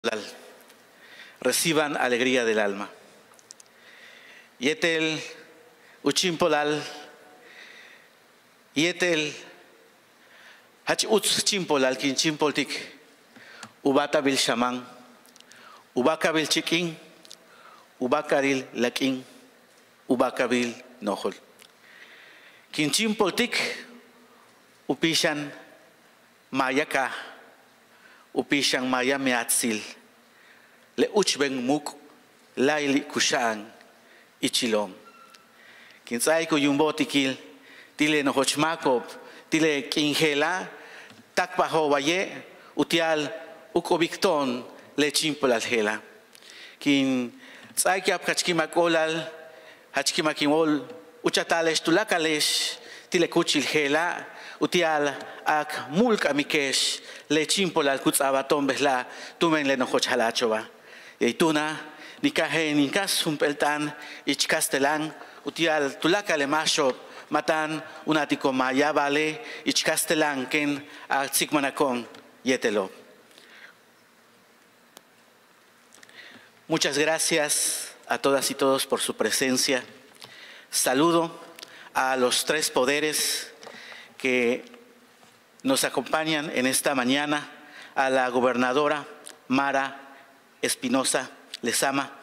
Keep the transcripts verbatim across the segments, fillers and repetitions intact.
Reciban alegría del alma. Yetel uchimpolal, yetel hach uts chimpolal kin chimpoltik, ubata bil shaman, ubaka bil chikin, ubakaril lakin, ubaka bil nohol. Kin chimpoltik upishan mayaka, upishan maya meatzil. Le uchben muk laili kushaan ichilom. Kinsai ko yumbo tikil tile no hochmakob tile kingela takbaho waye utial ukobikton le chimpolal hela. Kin sai ki apkachkimak olal hachkimakimol uchatalesh tulakalesh tile kuchil hela utial ak mulk amikesh le chimpolal kutsabaton behla tumen le no hochhalachova. Y tuna, ni caje ni cas un peltan, y castellán, utial tulaca le macho, matan un ático maya vale, y castellán, ken a tsigmanacón, yetelo. Muchas gracias a todas y todos por su presencia. Saludo a los tres poderes que nos acompañan en esta mañana, a la gobernadora Mara Espinosa Lezama,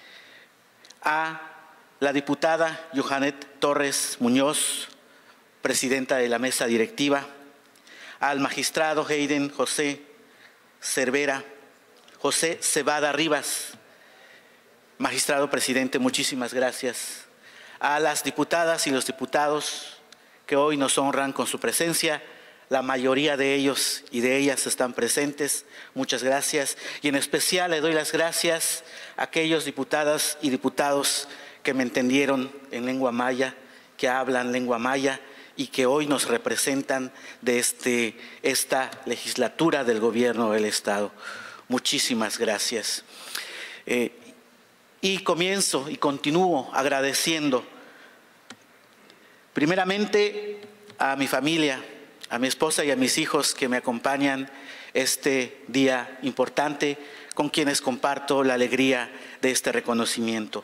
a la diputada Yohanet Torres Muñoz, presidenta de la mesa directiva, al magistrado Hayden José Cervera, José Cebada Rivas, magistrado presidente, muchísimas gracias, a las diputadas y los diputados que hoy nos honran con su presencia. La mayoría de ellos y de ellas están presentes. Muchas gracias. Y en especial le doy las gracias a aquellos diputadas y diputados que me entendieron en lengua maya, que hablan lengua maya y que hoy nos representan de este, esta legislatura del Gobierno del Estado. Muchísimas gracias. Eh, y comienzo y continúo agradeciendo primeramente a mi familia, a mi esposa y a mis hijos que me acompañan este día importante, con quienes comparto la alegría de este reconocimiento.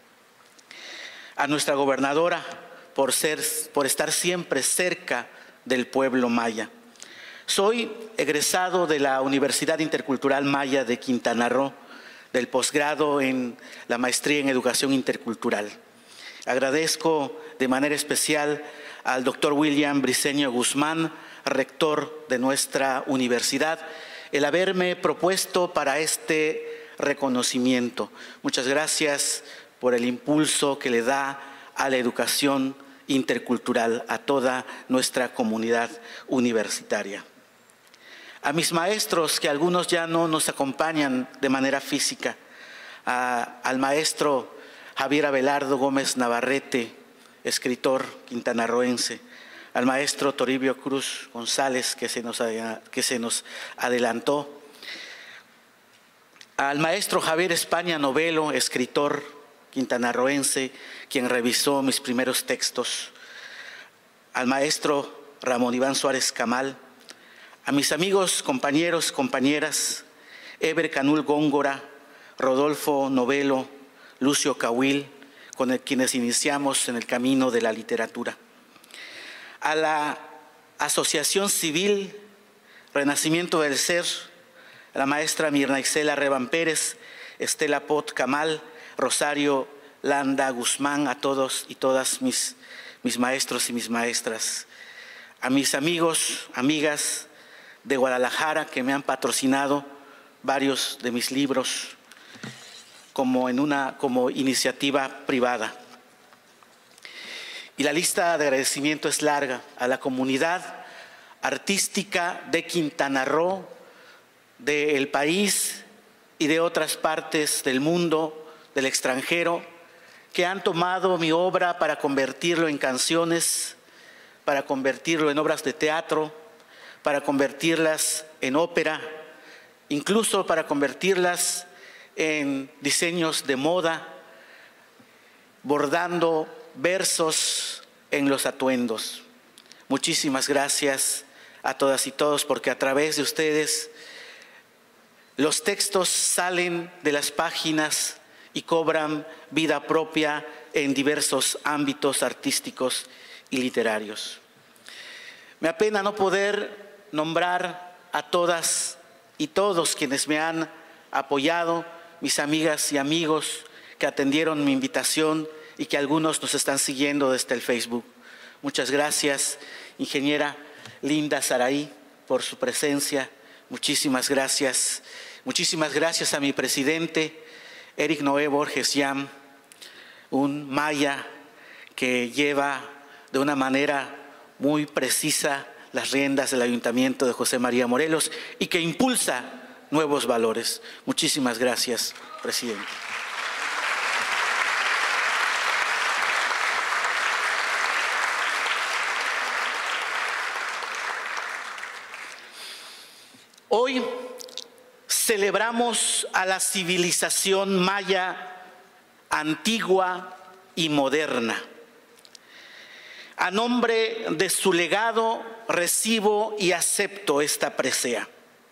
A nuestra gobernadora por, ser, por estar siempre cerca del pueblo maya. Soy egresado de la Universidad Intercultural Maya de Quintana Roo, del posgrado en la maestría en Educación Intercultural. Agradezco de manera especial al doctor William Briceño Guzmán, rector de nuestra universidad, el haberme propuesto para este reconocimiento. Muchas gracias por el impulso que le da a la educación intercultural a toda nuestra comunidad universitaria. A mis maestros, que algunos ya no nos acompañan de manera física, a, al maestro Javier Abelardo Gómez Navarrete, escritor quintanarroense, al maestro Toribio Cruz González, que se, nos, que se nos adelantó, al maestro Javier España Novelo, escritor quintanarroense, quien revisó mis primeros textos, al maestro Ramón Iván Suárez Camal, a mis amigos, compañeros, compañeras, Eber Canul Góngora, Rodolfo Novelo, Lucio Cahuil, con el, quienes iniciamos en el camino de la literatura. A la Asociación Civil Renacimiento del Ser, a la maestra Mirna Isela Reban Pérez, Estela Pot Camal, Rosario Landa Guzmán, a todos y todas mis, mis maestros y mis maestras. A mis amigos, amigas de Guadalajara que me han patrocinado varios de mis libros, como en una como iniciativa privada. Y la lista de agradecimiento es larga a la comunidad artística de Quintana Roo, del país y de otras partes del mundo, del extranjero, que han tomado mi obra para convertirlo en canciones, para convertirlo en obras de teatro, para convertirlas en ópera, incluso para convertirlas en diseños de moda, bordando versos en los atuendos. Muchísimas gracias a todas y todos, porque a través de ustedes Los textos salen de las páginas y cobran vida propia en diversos ámbitos artísticos y literarios. Me apena no poder nombrar a todas y todos quienes me han apoyado, mis amigas y amigos que atendieron mi invitación y que algunos nos están siguiendo desde el Facebook. Muchas gracias, ingeniera Linda Saraí, por su presencia. Muchísimas gracias. Muchísimas gracias a mi presidente, Eric Noé Borges Yam, un maya que lleva de una manera muy precisa las riendas del Ayuntamiento de José María Morelos y que impulsa nuevos valores. Muchísimas gracias, presidente. Hoy celebramos a la civilización maya antigua y moderna. A nombre de su legado, recibo y acepto esta presea.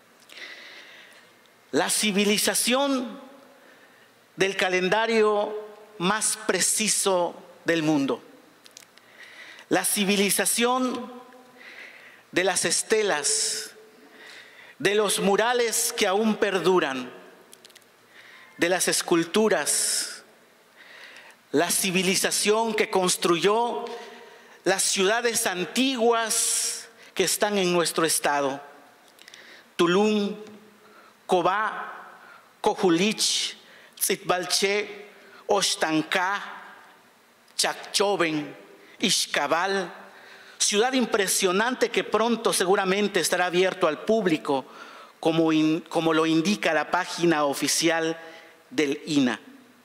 La civilización del calendario más preciso del mundo. La civilización de las estelas, de los murales que aún perduran, de las esculturas, la civilización que construyó las ciudades antiguas que están en nuestro estado: Tulum, Cobá, Cojulich, Tzitbalché, Oxtancá, Chacchoven, Ixcabal, ciudad impresionante que pronto seguramente estará abierto al público, como, in, como lo indica la página oficial del I N A.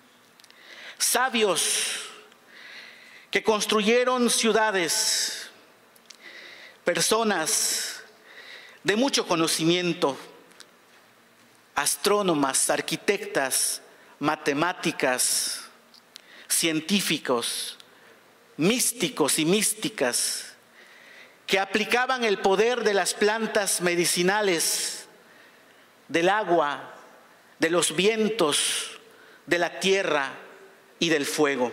Sabios que construyeron ciudades, personas de mucho conocimiento, astrónomas, arquitectas, matemáticas, científicos, místicos y místicas, que aplicaban el poder de las plantas medicinales, del agua, de los vientos, de la tierra y del fuego.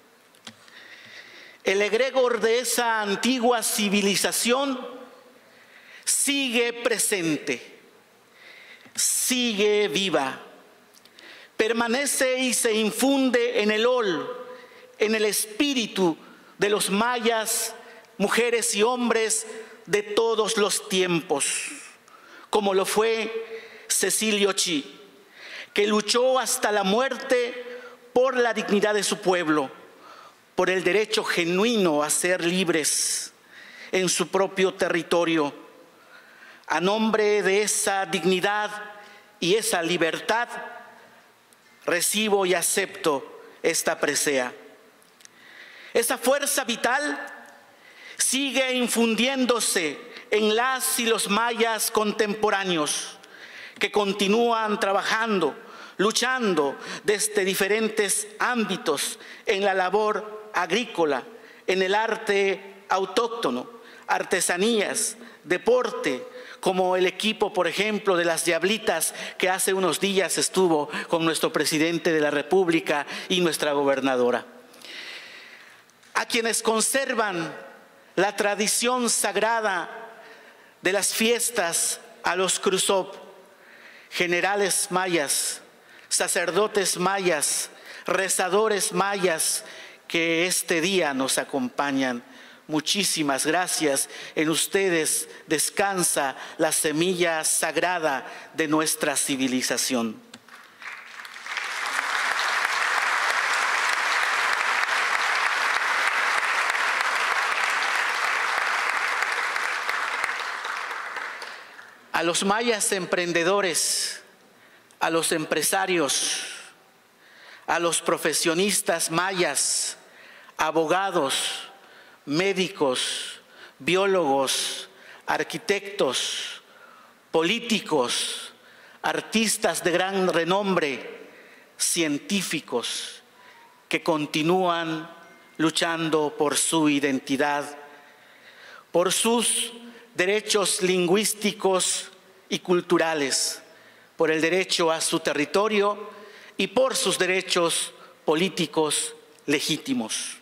El egregor de esa antigua civilización sigue presente, sigue viva, permanece y se infunde en el ol, en el espíritu de los mayas, mujeres y hombres de todos los tiempos, como lo fue Cecilio Chi, que luchó hasta la muerte por la dignidad de su pueblo, por el derecho genuino a ser libres en su propio territorio. A nombre de esa dignidad y esa libertad, recibo y acepto esta presea. Esa fuerza vital sigue infundiéndose en las y los mayas contemporáneos que continúan trabajando, luchando desde diferentes ámbitos en la labor agrícola, en el arte autóctono, artesanías, deporte, como el equipo, por ejemplo, de las Diablitas, que hace unos días estuvo con nuestro presidente de la República y nuestra gobernadora. A quienes conservan la tradición sagrada de las fiestas a los Cruzop, generales mayas, sacerdotes mayas, rezadores mayas que este día nos acompañan. Muchísimas gracias. En ustedes descansa la semilla sagrada de nuestra civilización. A los mayas emprendedores, a los empresarios, a los profesionistas mayas, abogados, médicos, biólogos, arquitectos, políticos, artistas de gran renombre, científicos, que continúan luchando por su identidad, por sus derechos lingüísticos y culturales, por el derecho a su territorio y por sus derechos políticos legítimos.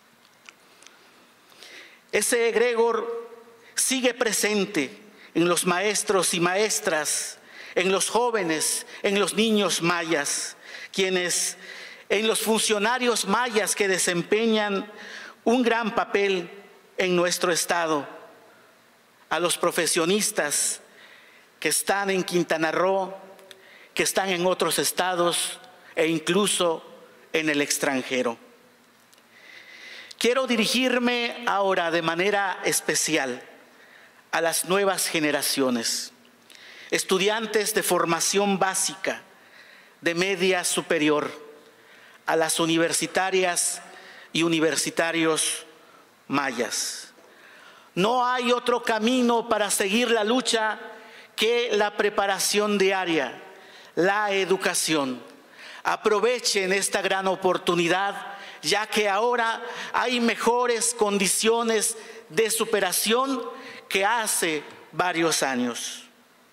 Ese egregor sigue presente en los maestros y maestras, en los jóvenes, en los niños mayas, quienes, en los funcionarios mayas que desempeñan un gran papel en nuestro estado, a los profesionistas que están en Quintana Roo, que están en otros estados e incluso en el extranjero. Quiero dirigirme ahora de manera especial a las nuevas generaciones, estudiantes de formación básica, de media superior, a las universitarias y universitarios mayas. No hay otro camino para seguir la lucha que la preparación diaria, la educación. Aprovechen esta gran oportunidad, ya que ahora hay mejores condiciones de superación que hace varios años.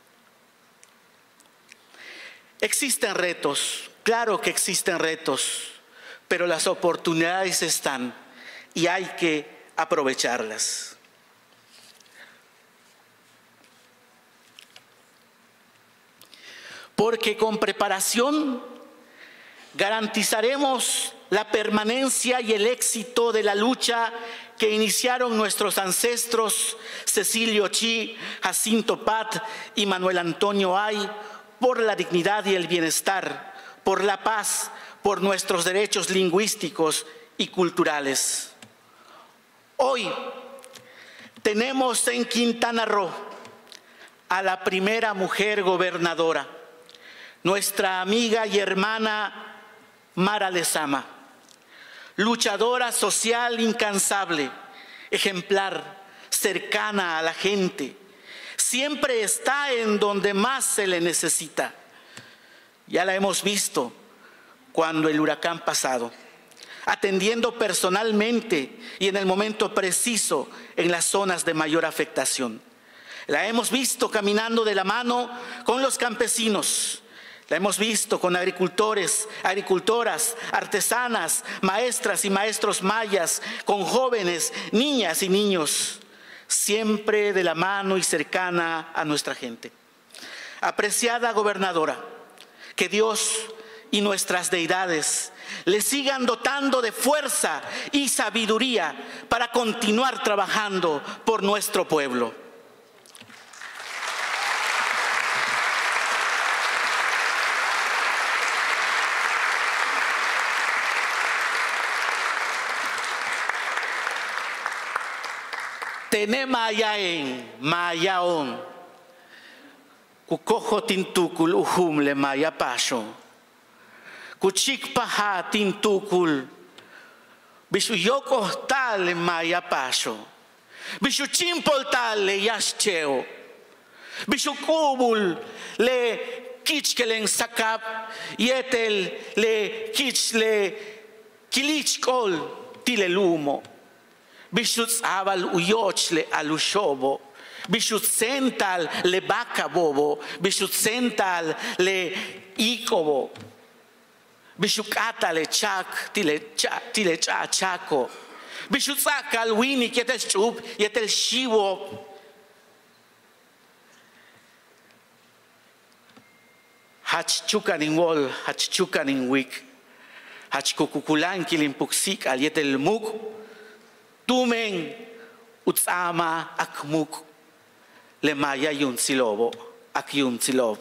Existen retos, claro que existen retos, pero las oportunidades están y hay que aprovecharlas. Porque con preparación garantizaremos la permanencia y el éxito de la lucha que iniciaron nuestros ancestros Cecilio Chi, Jacinto Pat y Manuel Antonio Ay por la dignidad y el bienestar, por la paz, por nuestros derechos lingüísticos y culturales. Hoy tenemos en Quintana Roo a la primera mujer gobernadora, nuestra amiga y hermana Mara Lezama, luchadora social incansable, ejemplar, cercana a la gente, siempre está en donde más se le necesita. Ya la hemos visto cuando el huracán pasado, atendiendo personalmente y en el momento preciso en las zonas de mayor afectación. La hemos visto caminando de la mano con los campesinos. La hemos visto con agricultores, agricultoras, artesanas, maestras y maestros mayas, con jóvenes, niñas y niños, siempre de la mano y cercana a nuestra gente. Apreciada gobernadora, que Dios y nuestras deidades le sigan dotando de fuerza y sabiduría para continuar trabajando por nuestro pueblo. Tene mayaen, mayaon, kukojo tintukul uhumle maya pasho, kuchik paha tintukul, bishu yoko tale maya pasho, bishu chimpol tale yascheo, bishu kubul le kichkelen sakap, yetel le kichle kilichkol tile lumo. Bishut aval uyochle alushobo, bishut sental le baka bobo, bishut sental le ikobo, bishukata le chak tile cha tile cha chaco, bishut sakal wini yetel chup yetel shiwo. Hach chukanin wol, hach chukanin wik, hach kukukulan kilimpuksik al yetel muk. Tumen utsama akmuk le maya yun silobo ak yun silob.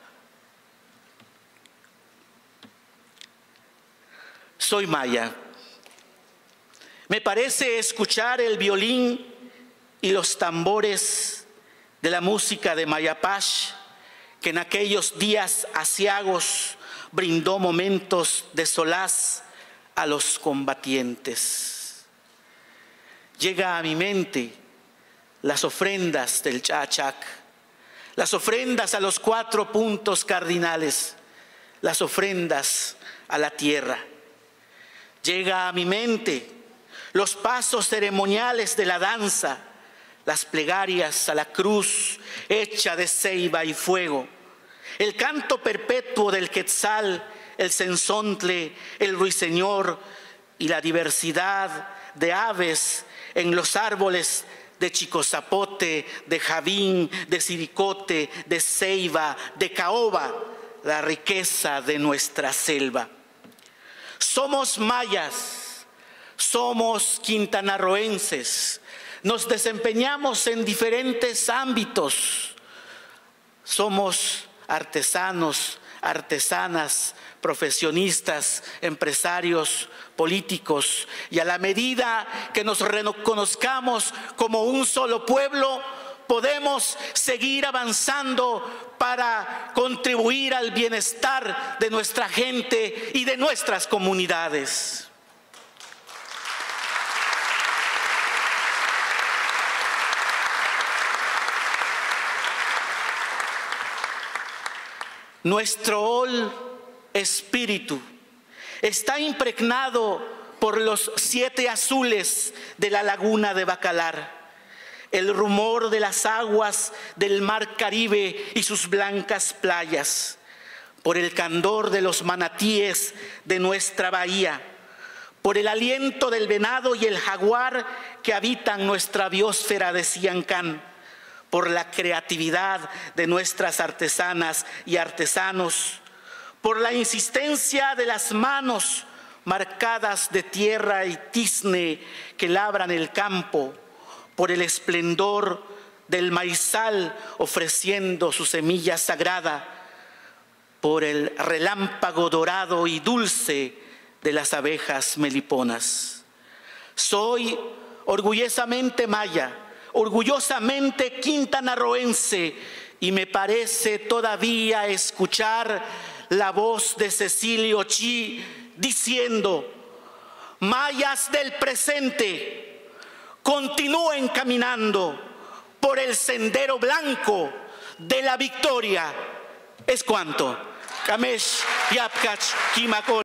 Soy maya. Me parece escuchar el violín y los tambores de la música de Mayapash, que en aquellos días aciagos brindó momentos de solaz a los combatientes. Llega a mi mente las ofrendas del Chachac, las ofrendas a los cuatro puntos cardinales, las ofrendas a la tierra. Llega a mi mente los pasos ceremoniales de la danza, las plegarias a la cruz hecha de ceiba y fuego, el canto perpetuo del quetzal, el cenzontle, el ruiseñor y la diversidad de aves en los árboles de chicozapote, de javín, de siricote, de ceiba, de caoba, la riqueza de nuestra selva. Somos mayas, somos quintanarroenses, nos desempeñamos en diferentes ámbitos, somos artesanos, artesanas, profesionistas, empresarios, políticos, y a la medida que nos reconozcamos como un solo pueblo, podemos seguir avanzando para contribuir al bienestar de nuestra gente y de nuestras comunidades. Nuestro ol espíritu está impregnado por los siete azules de la laguna de Bacalar, el rumor de las aguas del mar Caribe y sus blancas playas, por el candor de los manatíes de nuestra bahía, por el aliento del venado y el jaguar que habitan nuestra biosfera de Siancán, por la creatividad de nuestras artesanas y artesanos, por la insistencia de las manos marcadas de tierra y tizne que labran el campo, por el esplendor del maizal ofreciendo su semilla sagrada, por el relámpago dorado y dulce de las abejas meliponas. Soy orgullosamente maya, orgullosamente quintanarroense, y me parece todavía escuchar la voz de Cecilio Chi diciendo: mayas del presente, continúen caminando por el sendero blanco de la victoria. Es cuanto. Kamesh, Yapkach, Kimako.